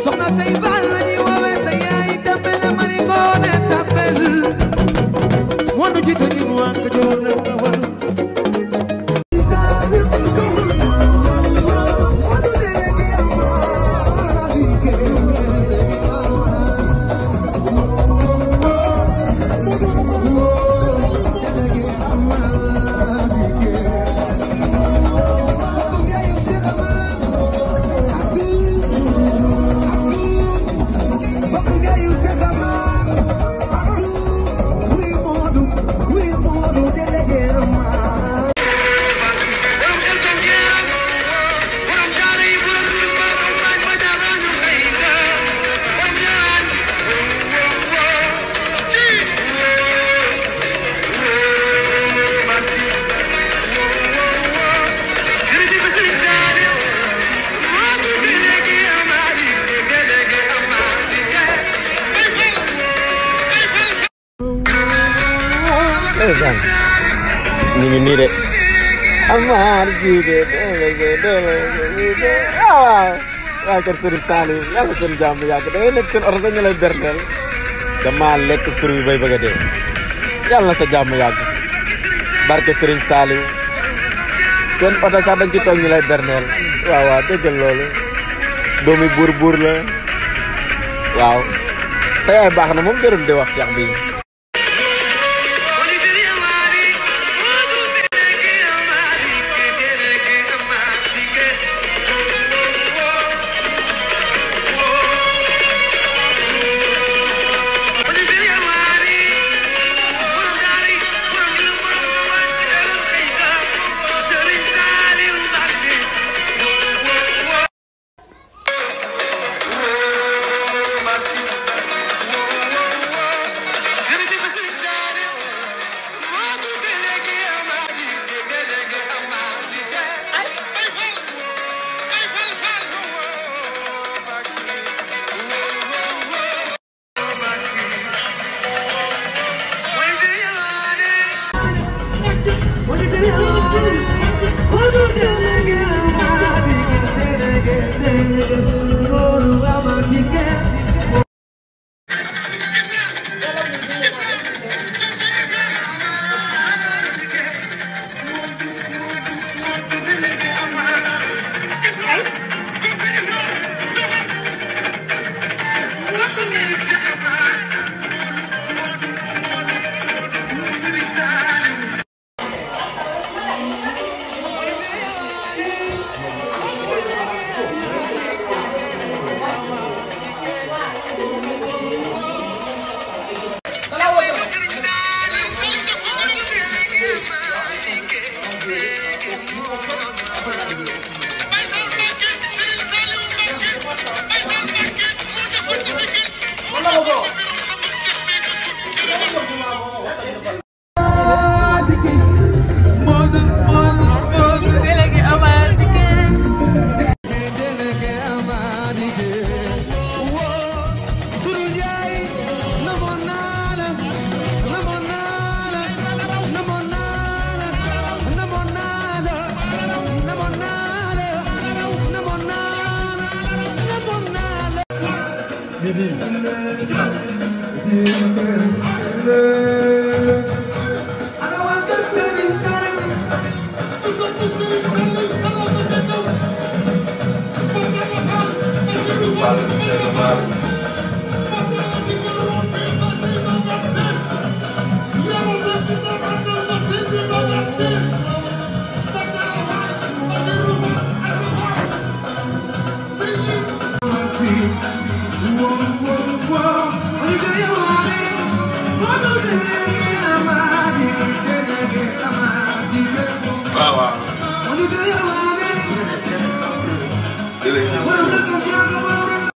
soxna say baal la ñuy woowee sa yaay dembe la mari ngoone sappel moo nu jiitu ñu nu ak joor na kawal ñu ngi nii de Amar ji de waaw waa kër Serigne Saliou yàlla seen jàmm yàgg da ngay nekk seen oto sax ñu lay berndeel dama lekk fruit bay bëgg a dee yàlla na sa jàmm yàgg barke Serigne Saliou seen oto sax dañ ci toog ñu lay berndeel waaw waaw déggal loolu doomi buur la waaw sa yaay baax na moom jarul di wax Cheikh bi Whoa, whoa, whoa.